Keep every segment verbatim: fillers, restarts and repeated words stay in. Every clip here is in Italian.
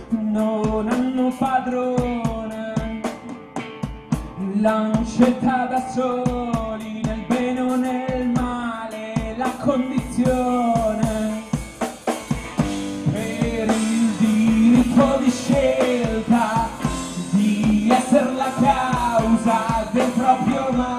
non hanno padrone, l'han scelta da soli, nel bene o nel male, la condizione per il diritto di scelta di essere la causa del proprio male.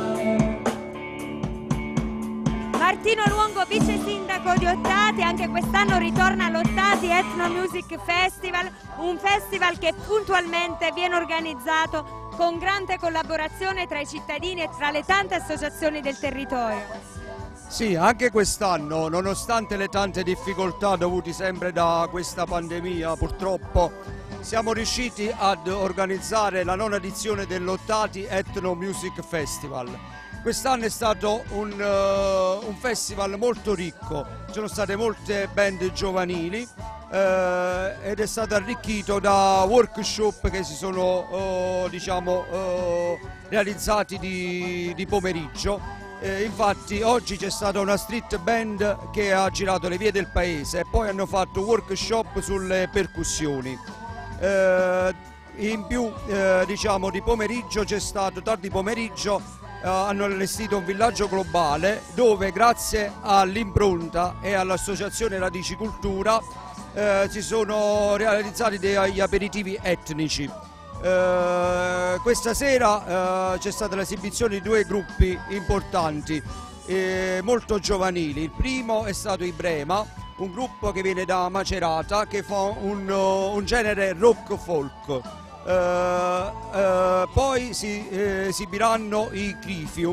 Martino Luongo, vice sindaco di Ottati, anche quest'anno ritorna all'Ottati Ethno Music Festival, un festival che puntualmente viene organizzato con grande collaborazione tra i cittadini e tra le tante associazioni del territorio. Sì, anche quest'anno, nonostante le tante difficoltà dovute sempre da questa pandemia, purtroppo siamo riusciti ad organizzare la nona edizione dell'Ottati Ethno Music Festival. Quest'anno è stato un, uh, un festival molto ricco, ci sono state molte band giovanili uh, ed è stato arricchito da workshop che si sono uh, diciamo, uh, realizzati di, di pomeriggio. Eh, infatti oggi c'è stata una street band che ha girato le vie del paese e poi hanno fatto workshop sulle percussioni. Eh, in più eh, diciamo di pomeriggio c'è stato, tardi pomeriggio, Uh, hanno allestito un villaggio globale dove grazie all'impronta e all'associazione Radici Cultura uh, si sono realizzati degli aperitivi etnici. Uh, questa sera uh, c'è stata l'esibizione di due gruppi importanti, eh, molto giovanili. Il primo è stato i Brema, un gruppo che viene da Macerata che fa un, uh, un genere rock folk. Uh, uh, poi si eh, esibiranno i Crifiu.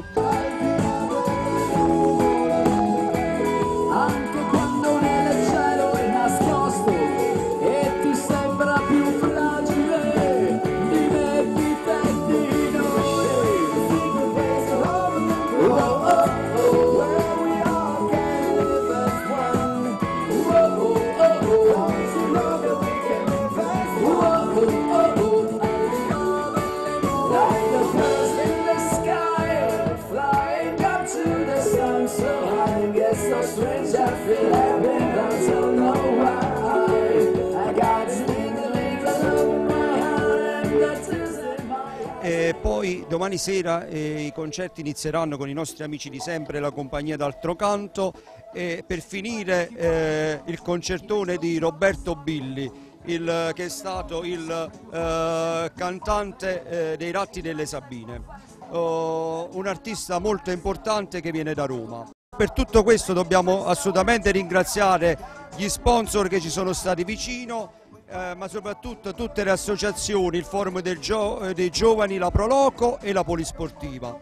Anche quando nel cielo è nascosto e ti sembra più fragile di me, di te, di noi. Oh, oh, oh, where we all can live as one. Oh, oh, oh, oh, so long as we can live as one. Oh, oh, oh. E poi domani sera eh, i concerti inizieranno con i nostri amici di sempre, la compagnia d'Altro Canto, e per finire eh, il concertone di Roberto Billi, il, che è stato il eh, cantante eh, dei Ratti delle Sabine, oh, un artista molto importante che viene da Roma. Per tutto questo dobbiamo assolutamente ringraziare gli sponsor che ci sono stati vicino, eh, ma soprattutto tutte le associazioni, il Forum del Gio dei Giovani, la Proloco e la Polisportiva.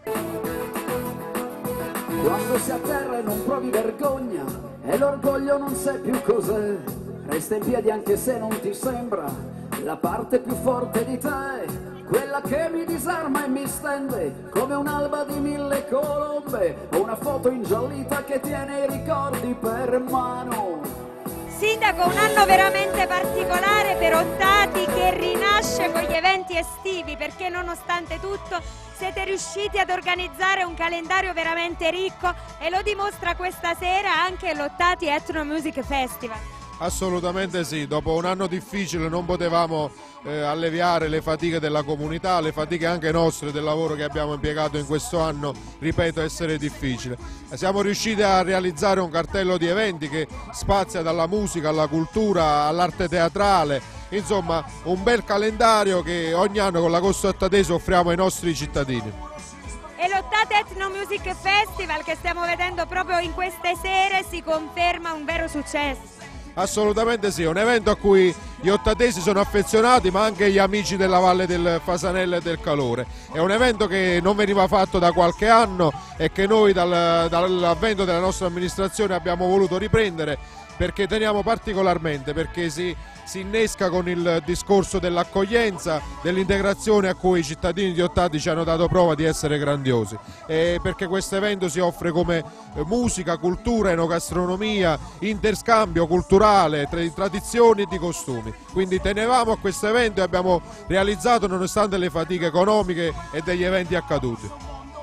Quando si atterra e non provi vergogna e l'orgoglio non sai più cos'è, resta in piedi anche se non ti sembra la parte più forte di te. Quella che mi disarma e mi stende come un'alba di mille colombe, o una foto ingiallita che tiene i ricordi per mano. Sindaco, un anno veramente particolare per Ottati che rinasce con gli eventi estivi, perché nonostante tutto siete riusciti ad organizzare un calendario veramente ricco e lo dimostra questa sera anche l'Ottati Ethno Music Festival. Assolutamente sì, dopo un anno difficile non potevamo eh, alleviare le fatiche della comunità, le fatiche anche nostre del lavoro che abbiamo impiegato in questo anno, ripeto, essere difficile. Siamo riusciti a realizzare un cartello di eventi che spazia dalla musica alla cultura all'arte teatrale, insomma un bel calendario che ogni anno con l'Agosto Ottatese offriamo ai nostri cittadini. E l'Ottati Ethno Music Festival che stiamo vedendo proprio in queste sere si conferma un vero successo. Assolutamente sì, è un evento a cui gli ottatesi sono affezionati, ma anche gli amici della Valle del Fasanello e del Calore. È un evento che non veniva fatto da qualche anno e che noi dal, dall'avvento della nostra amministrazione abbiamo voluto riprendere, perché teniamo particolarmente, perché si, si innesca con il discorso dell'accoglienza, dell'integrazione a cui i cittadini di Ottati ci hanno dato prova di essere grandiosi, e perché questo evento si offre come musica, cultura, enogastronomia, interscambio culturale tra di tradizioni e di costumi. Quindi tenevamo a questo evento e abbiamo realizzato nonostante le fatiche economiche e degli eventi accaduti. Un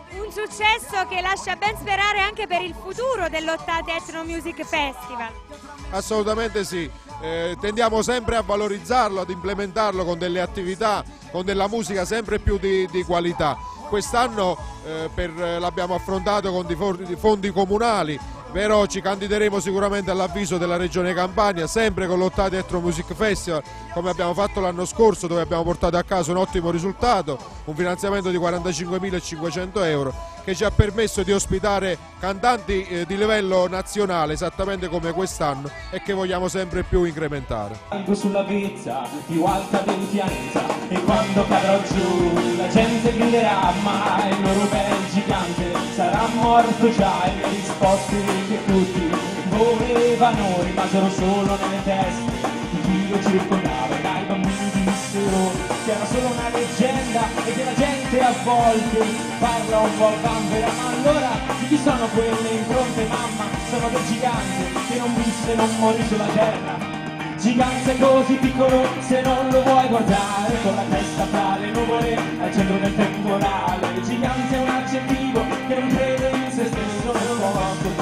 successo che lascia ben sperare anche per il futuro dell'Ottate Ethno Music Festival. Assolutamente sì, eh, tendiamo sempre a valorizzarlo, ad implementarlo con delle attività, con della musica sempre più di, di qualità. Quest'anno eh, l'abbiamo affrontato con dei fondi comunali, però ci candideremo sicuramente all'avviso della Regione Campania, sempre con l'Ottate Ethno Music Festival, come abbiamo fatto l'anno scorso, dove abbiamo portato a casa un ottimo risultato, un finanziamento di quarantacinquemilacinquecento euro, che ci ha permesso di ospitare cantanti eh, di livello nazionale, esattamente come quest'anno, e che vogliamo sempre più incrementare. Sulla pizza più alta del pianeta, e quando cadrò giù la gente griderà, ma il loro bel gigante sarà morto già, e le risposte che tutti volevano rimasero solo nelle teste di chi lo circondava, e dai bambini dissero che era solo una leggenda e che la gente a volte parla un po' bambera. Ma allora di chi sono quelle impronte, mamma? Sono del gigante che non visse, non morì sulla terra. Gigante così piccolo se non lo vuoi guardare, con la testa fra le nuvole al centro del temporale. Gigante è un aggettivo che non crede in se stesso, non lo può